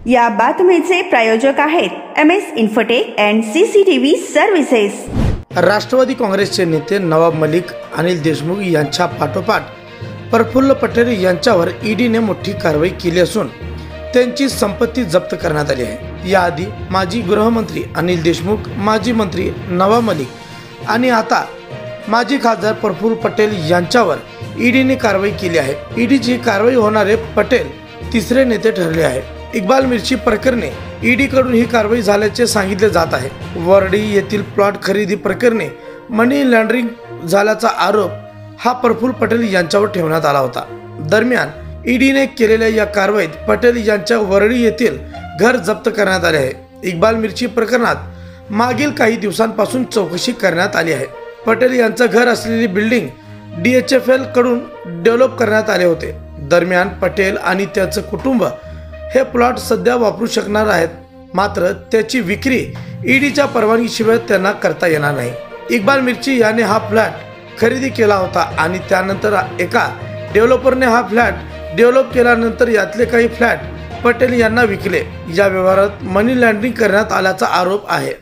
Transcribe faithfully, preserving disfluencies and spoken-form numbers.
या बातमीचे प्रायोजक आहेत M S infotech and C C T V services. राष्ट्रवादी काँग्रेसचे नेते नवाब मलिक, अनिल देशमुख यांच्या पाठोपाठ प्रफुल्ल पटेल यांच्यावर ईडीने मोठी कारवाई केली असून त्यांची संपत्ती जप्त करण्यात आली आहे। याआधी माजी गृहमंत्री अनिल देशमुख, माजी मंत्री नवाब मलिक आणि आता माजी खासदार प्रफुल्ल पटेल यांच्यावर ईडीने कारवाई केली आहे। ईडीची कारवाई होणारे पटेल तिसरे नेते ठरले आहेत। इक्बाल मिर्ची प्रकरणी ईडी कडून ही कारवाई झाल्याचे सांगितले जात आहे। वर्डी येथील प्लॉट खरेदी प्रकरणी मनी लॉन्ड्रिंग झाल्याचा आरोप हा प्रफुल्ल पटेल यांच्यावर ठेवण्यात आला होता। दरम्यान ईडीने केलेल्या या कारवाईत पटेल यांच्या वर्डी येथील घर जप्त करण्यात आले आहे। इक्बाल मिर्ची प्रकरणात मागील काही दिवसांपासून चौकशी करण्यात आली आहे। पटेल यांचं घर असलेली building D H F L कडून डेव्हलप करण्यात आले होते। दरम्यान पटेल आणि त्यांचं कुटुंब हे प्लॉट सध्या वापरू शकणार आहेत, मात्र त्याची विक्री ईडीच्या परवानगीशिवाय त्यांना करता येणार नाही। इक्बाल मिर्ची याने हा फ्लॅट खरेदी केला होता आणि त्यानंतर एका डेव्हलपरने हा फ्लॅट डेव्हलप केल्यानंतर यातले काही फ्लॅट पटेल यांना विकले। या व्यवहारात मनी लॉन्ड्रिंग करण्यात आल्याचा आरोप आहे।